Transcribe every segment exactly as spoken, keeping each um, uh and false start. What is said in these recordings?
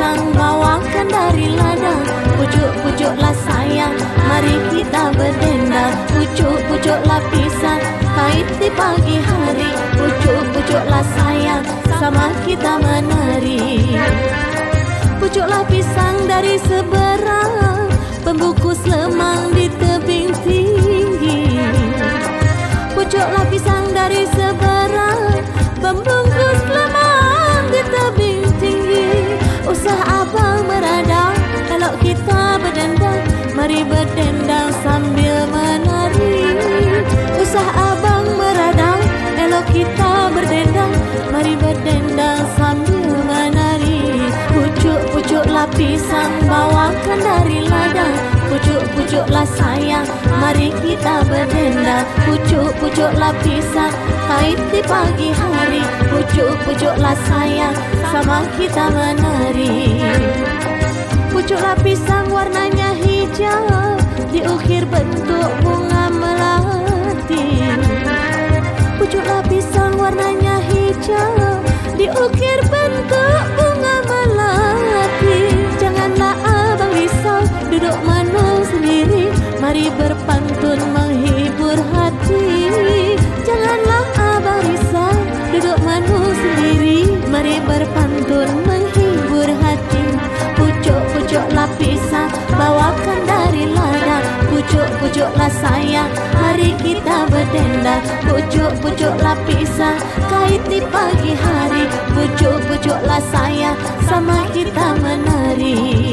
pisang bawakan dari ladang. Pucuk-pucuklah sayang, mari kita berdendang. Pucuk-pucuklah pisang, kait di pagi hari. Pucuk-pucuklah sayang, sama kita menari. Pucuklah pisang dari seberang, pembungkus lemang di tebing tinggi. Pucuklah pisang dari seberang, pembungkus lemang di tebing tinggi. Usah abang meradang, elok kita berdendang. Mari berdendang sambil menari. Usah abang meradang, elok kita berdendang. Mari berdendang sambil menari. Pucuk-pucuklah pisang bawakan dari ladang. Pucuk-pucuklah sayang, mari kita berdendang. Pucuk-pucuklah pisang, kait di pagi hari. Pucuk-pucuklah sayang, sama kita menari. Pucuklah pisang warnanya hijau, diukir bentuk bunga melati. Pucuklah pisang warnanya hijau, diukir bentuk bunga melati. Janganlah abang risau, duduk menung sendiri. Mari berpantun menghibur hati. Janganlah abang risau, duduk menung sendiri. Mari berpantun menghibur hati. Pucuk-pucuklah pisang bawakan dari ladang. Pucuk-pucuklah sayang, mari kita berdendang. Pucuk-pucuklah pisang, kait di pagi hari. Pucuk-pucuklah sayang, sama kita menari.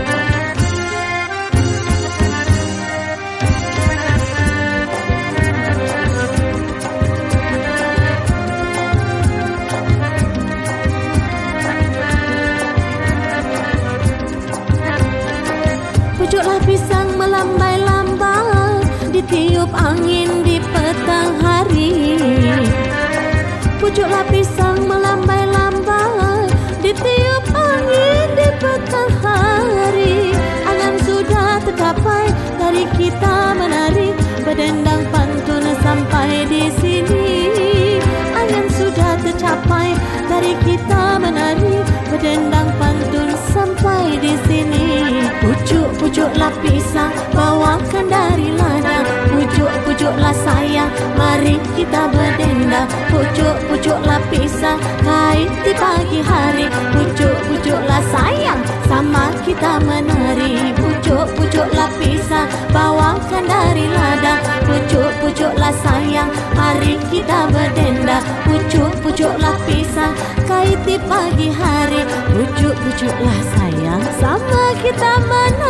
Pucuklah pisang melambai-lambai, ditiup angin di petang hari. Pucuklah pisang melambai-lambai, ditiup angin di petang hari. Angan sudah tercapai, dari kita menari. Berdendang pantun sampai di sini. Angan sudah tercapai, dari kita menari. Berdendang pantun sampai di sini. Pucuk-pucuklah pisang bawakan dari ladang. Pucuk-pucuklah sayang, mari kita berdendang. Pucuk-pucuklah pisang, kait di pagi hari. Pucuk-pucuklah sayang, sama kita menari. Pucuk-pucuklah pisang bawakan dari ladang. Pucuk-pucuklah sayang, mari kita berdendang. Pucuk-pucuklah pisang, kait di pagi hari. Pucuk-pucuklah sayang, sama kita menari.